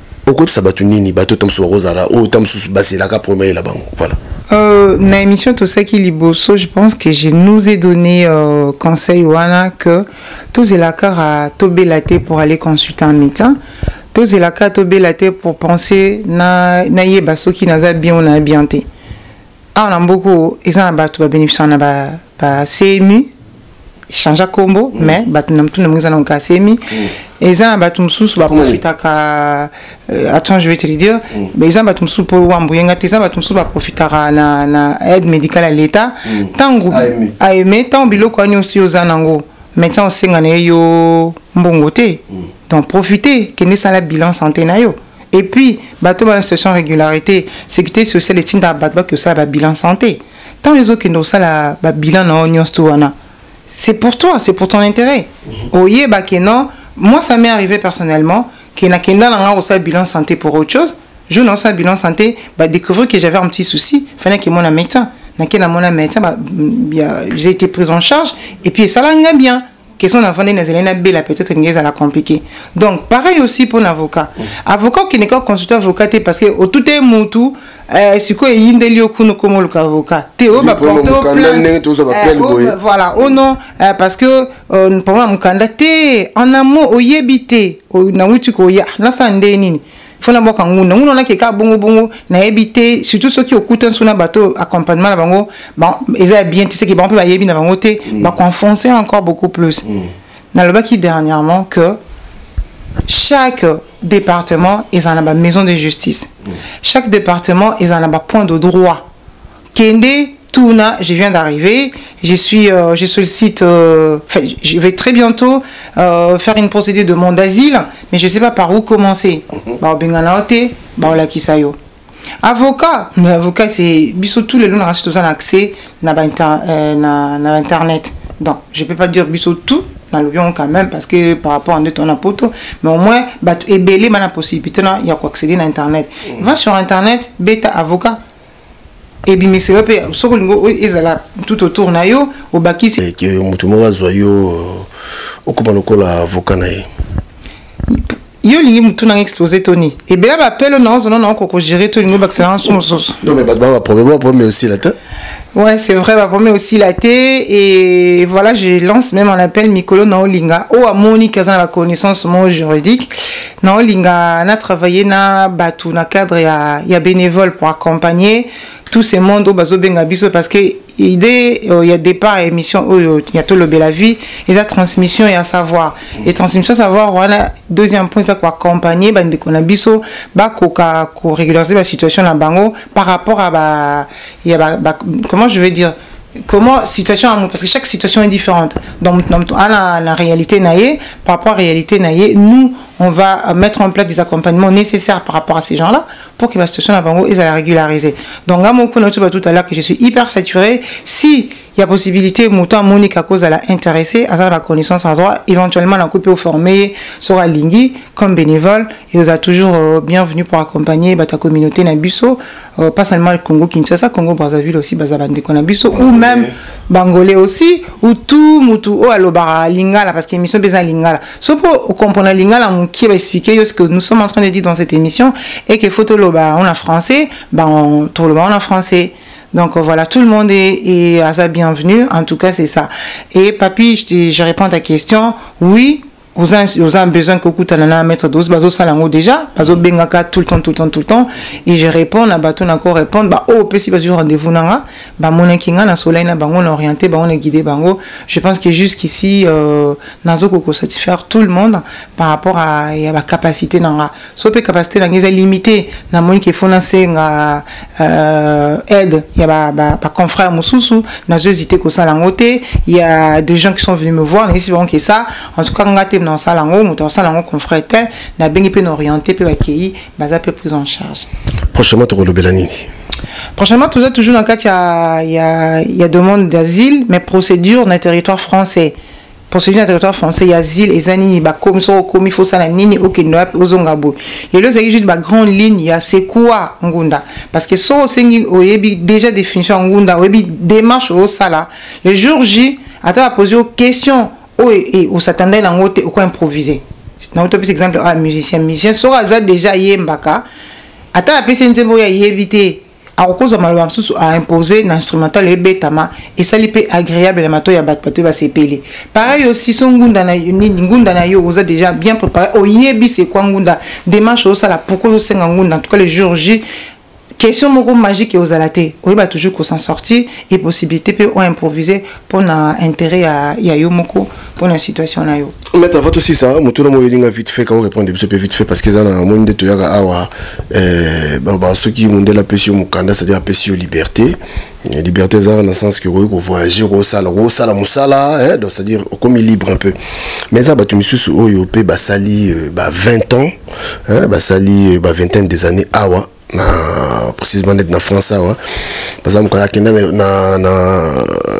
voilà. Euh, dans l'émission tout ça qui liboso, je pense que je nous ai donné euh, conseil wana que tous les cas à tober la tête pour aller consulter un médecin, tous les cas à tober la tête pour penser na na yebaso qui n'a bien on a bien té. Ah on a beaucoup ils ont ba tout ba bénéficier na ba ba C M U changer combo mais ba tout nam tout nam ils ont ka C M U. Et ça, batumsous va profiter à attends je vais te le dire mais ça batumsous pour wambuyenga ça batumsous va profiter à na na aide médicale à l'état tant a aimé tant bilo ko nyosi ozanango médecin o sengana yo mbongote donc profiter que ne ça la bilan santé na yo et puis bato ba situation régularité sécurité sociale et tinda batba que ça va bilan santé tant les autres que nous ça la bilan na nyosi wana c'est pour toi c'est pour ton intérêt oye ba que non. Moi, ça m'est arrivé personnellement qu'il y a quelqu'un qui a un bilan santé pour autre chose. Je n'ai pas un bilan santé, bah, découvrir que j'avais un petit souci. Il fallait que mon médecin. Mon médecin, bah, j'ai été prise en charge. Et puis, ça l'a bien. Question d'enfant des Nazélènes, peut-être que ça l'a compliqué. Donc, pareil aussi pour l'avocat. Avocat qui n'est pas consultant avocat, parce que au tout est moutou, c'est quoi, il y a une délire comme avocat. Théo va porter au plan. Voilà, oh non, parce que, pour moi, mon candidat, en amont, au yébité, au naoutuko, ya, là, ça en dénine. Faut n'avoir qu'un mou, non, on a quelqu'un bongo bongo, n'a habité, surtout ceux qui occupent sur un bateau accompagnement, bon, ils ont bien, tu sais qu'ils vont pas y aller dans côté, bah confoncer encore beaucoup plus. Dans le bas qui dernièrement que chaque département ils en a maison de justice, chaque département ils en a point de droit. Kende Touna, je viens d'arriver, je suis euh, je sollicite euh, enfin je vais très bientôt euh, faire une procédure de demande d'asile, mais je ne sais pas par où commencer. Ba bengana ote, ba la kisayo. Avocat, mais avocat c'est biso tous les gens ont tout ça accès na euh, na na internet. Donc, je peux pas dire biso tout dans le lion quand même parce que par rapport à ton apoto, mais au moins bah et belé ma possibilité il y a quoi accéder à internet. Mm. Va sur internet, bêta avocat. Et bien mais c'est le peu so lingo ezala tout autour na yo au baki c'est que mutu mo azoyo okoma lokola avocat na ye. Yo lingi mutu na explosé Tony. Et bien ba appelle non non non ko gérer tout lingo excellence son. Non mais ba ba problème problème aussi là. Ouais, c'est vrai, ma première aussi la thé et voilà, je lance même un appel Mikolo Naolinga. Oh, à Monique, qui a la connaissance juridique. Naolinga, on a travaillé na batou na cadre il y a, il y a bénévole pour accompagner tous ces mondes au bazo bengabiso parce que idée il y a départ émission il y a tout le bel vie et la transmission et à savoir et transmission savoir voilà deuxième point ça quoi accompagner bande qu'on a biso ba ko ka ko régulariser la situation na bango par rapport à ba il y a ba comment je vais dire comment situation parce que chaque situation est différente donc à la, la réalité naïe par rapport à la réalité naïe nous on va mettre en place des accompagnements nécessaires par rapport à ces gens là pour que la situation à Bango ils la régulariser donc à mon coup tout à l'heure que je suis hyper saturé si il y a possibilité mouton Monique à cause de la intéressée à la connaissance en droit éventuellement la coupe au formé sera lingui comme bénévole et vous a toujours euh, bienvenue pour accompagner bah, ta communauté Nabusso euh, pas seulement le Congo Kinshasa Congo Brazzaville aussi Bazabande Konabusso ou même Bangolais aussi ou tout moutou oh alobara lingala parce que l'émission besoin lingala so pour comprendre lingala on qui va expliquer ce que nous sommes en train de dire dans cette émission et que photo loba on a français bah on trouve on a français. Donc voilà, tout le monde est, est à sa bienvenue. En tout cas, c'est ça. Et papy, je, je réponds à ta question. Oui, vous avez, vous avez besoin que vous à mettre dose bazo salango déjà, bazo bengaka tout le temps, tout le temps, tout le temps. Et je réponds, à bateau encore répondre, bah oh, si bazo rendez-vous nanga, bah mon kinga na soleil na bango, on est orienté, bah on est guidé bango. Je pense que jusqu'ici, euh, nazo koko satisfaire tout le monde par rapport à y a la capacité nanga. Sauf que capacité nanga est limitée. Na mon qui faut lancer nga aide, il y a ba ba ba confrère mususu, nazo hésité ko salangote. Il y a des gens qui sont venus me voir, mais si bon que ça, en tout cas ngate dans salango moto salango confrère tel na bengi pe orienté pe accueilli baza pe prise en charge prochainement to kolobela nini prochainement tout ça toujours dans le cas il y a il y a il y a demande d'asile mais procédure dans le territoire français procédure dans le territoire français il y a asile et zanini ba comme ça comme il faut ça na nini okendo ozongabo les deux c'est juste ba grande ligne il y a c'est quoi ngunda parce que so sengi oyebi déjà définition ngunda oyebi démarche au sala le jour J attends poser aux questions. Oh, et on s'attendait à l'angote ou quoi improviser. Dans par exemple, un musicien, musicien, sera déjà yembaka. Attends, après, c'est une zébo à y éviter. À cause de malheur, à imposer l'instrumental et bétama, et ça lui peut agréable, les matos, il y a bat pato, va s'épeler. Pareil aussi, son gunda na ngunda na yo, vous a déjà bien préparé. Oh, yebi, c'est quoi ngunda? Démarche au sala, pourquoi vous s'en ngunda? En tout cas, le jour J. Question moro magique et aux alatés. Oui, bah toujours qu'on s'en sortir et possibilité peut on improviser pour un intérêt à Yayomoko pour la situation là yo. Mais avant aussi ça, mon tour moi il vite fait quand on répond des peu vite fait parce que ça na monde de toyaga awa euh bah bah ceux qui m'ont de la passion mon candidat c'est-à-dire la passion liberté. Liberté ça dans le sens que vous voyager au sala au sala musala hein donc c'est-à-dire comme il libre un peu. Mais ça bah tu me suis sur Oyopé bah sali bah vingt ans hein bah sali bah vingtaine des années awa na précisément net na France wa parce que quand kenda na na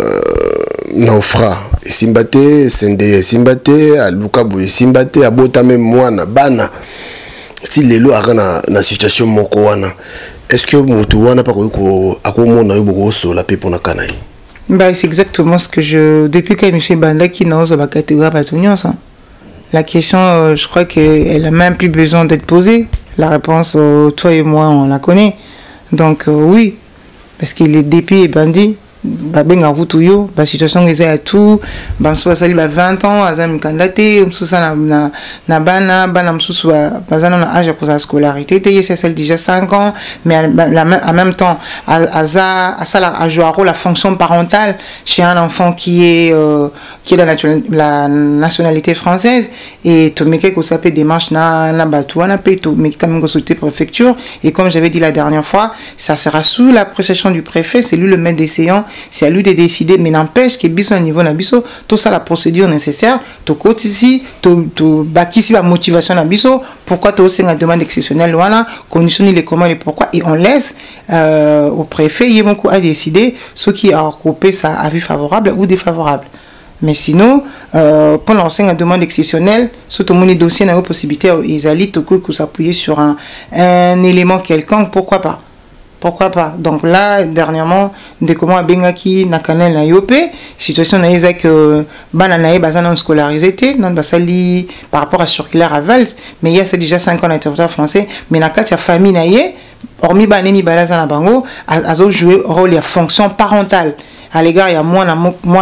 na ofra simbate sende simbate alukabu simbate abota même mwana bana si lelo akana na situation moko wana est-ce que mutu wana pa ko akomona yo boko so la pe pona kanai bah c'est exactement ce que je depuis que monsieur Banda qui n'ose pas catégorie pas tout ça la question euh, je crois qu'elle a même plus besoin d'être posée. La réponse, euh, toi et moi, on la connaît. Donc, euh, oui, parce qu'il est dépit et bandit. Bah, ben, à vous, tout yo, la situation est à tout. Bah, soit ça, il a vingt ans, à zam candidaté, soit ça, na, na, bana, bana, soit, bah, ça, on a âge pour sa scolarité. T'es, c'est celle déjà cinq ans, mais en même temps, à ça, à ça, à jouer un rôle, la fonction parentale chez un enfant qui est, euh, qui est la, la nationalité française, et tu me que ça peut démarche na na batou na peut tu mais quand même consulter préfecture, et comme j'avais dit la dernière fois, ça sera sous l'appréciation du préfet, c'est lui le maître des séances, c'est à lui de décider, mais n'empêche que biso au niveau na biso tout ça la procédure nécessaire, tu côté ici, tu tu bâti la motivation na biso, pourquoi tu aussi une demande exceptionnelle voilà, conditionner les comment et pourquoi, et on laisse euh, au préfet il beaucoup à décider ce qui a recoupé ça avis favorable ou défavorable. Mais sinon, euh, pour lancer une demande exceptionnelle, surtout mon dossier n'a pas possibilité, ils allaient tout coup s'appuyer sur un, un élément quelconque, pourquoi pas? Pourquoi pas? Donc là, dernièrement, dès que moi, Bengaki, Nakanel, na Yopé, situation n'a pas que Bananae, Bazan, scolarisé, non, Basali, par rapport à circulaire à Vals, mais il y a déjà cinq ans en territoire français, mais dans la famille, naïe, hormis Banemi, Balazan, Bango, a joué rôle et fonction parentale. À l'égard, il y a moi, moi,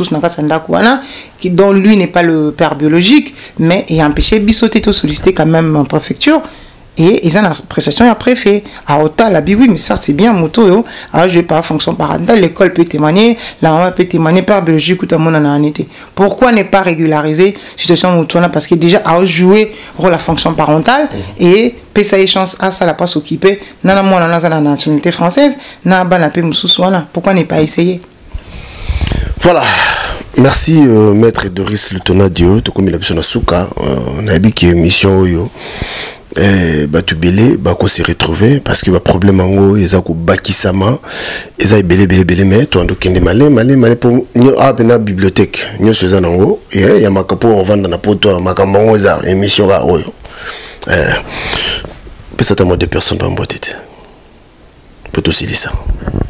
qui dont lui n'est pas le père biologique, mais il a empêché Bissoté de solliciter quand même en préfecture. Et ils ont la prestation à préfet. À Ota, la oui, mais ça c'est bien, moto, alors je vais pas fonction parentale, l'école peut témoigner, la maman peut témoigner, père biologique ou ta mon en été. Pourquoi ne pas régulariser situation moto là? Parce que déjà, à jouer rôle la fonction parentale et ça chance à ça la pas s'occuper. Nana moi dans la nationalité française, na ba na pe mususuana. Pourquoi ne pas essayer? Voilà. Merci euh, maître Doris Lutona Dio, to comme la personne Souka, on a dit que mission oyo eh batu belé bako se retrouver parce que ba problème ngo ezako bakisama eza belé belé belé mais to ando kende malé malé malé pour nyo apena bibliothèque nyo seza nango et ya makapo on vendre na poto makambo ngo za émission ba oyo eh peut-être moi deux personnes dans boîte peut aussi dire ça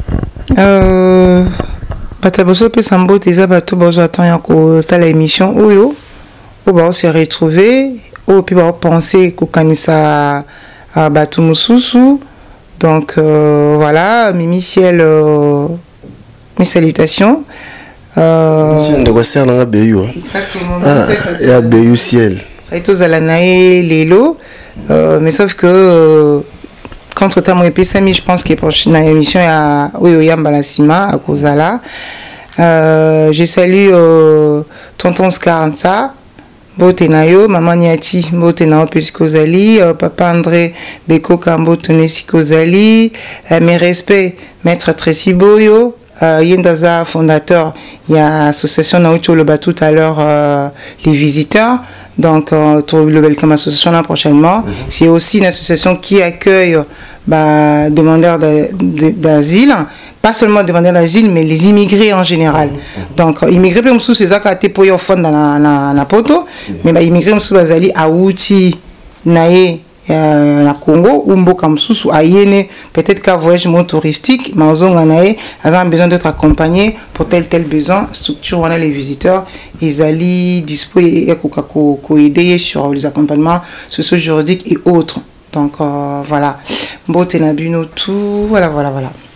euh bataboso pe sambo teza bato bozo attendre ko ta l'émission oyo on va se retrouver ou puis on penser qu'au kanisa à bateau mususu. Donc euh, voilà, Mimi Ciel, euh, mes salutations. Euh, Ciel de quoi sert dans la B U? Exactement. Ah, il y a B U Ciel. Et tous à la nae Lélo, mais sauf que euh, contre ta mon épée je pense que prochaine émission à Oyoyam Balasima à Kozala. Euh, je salue euh, Tonton Scaranza. Botenayo, maman Niati, Botenao Piskozali, euh, papa André Beko Kambo Tonesikozali, euh, mes respects, maître Tracy Boyo, euh, Yendaza, fondateur, il y a l'association Naoto le bat tout à l'heure, euh, les visiteurs, donc euh, le welcome association là prochainement. Mm-hmm. C'est aussi une association qui accueille bah, demandeurs d'asile. Pas seulement demandeurs d'asile, mais les immigrés en général. Mmh. Donc, immigrés, même sous ces actes, pour y offrir dans la, la poto, mmh. mais bah, immigrés, même sous les alliés, à Outi, Naé, euh, na Congo, ou Mboka Msous, à Yéné, peut-être qu'un voyage mon touristique, mais en Naé, ils ont besoin d'être accompagnés pour tel tel besoin. Structure, on a les visiteurs, ils allaient disposer aider sur les accompagnements socio-juridiques et autres. Donc, euh, voilà. Bon, t'es tout, voilà, voilà, voilà.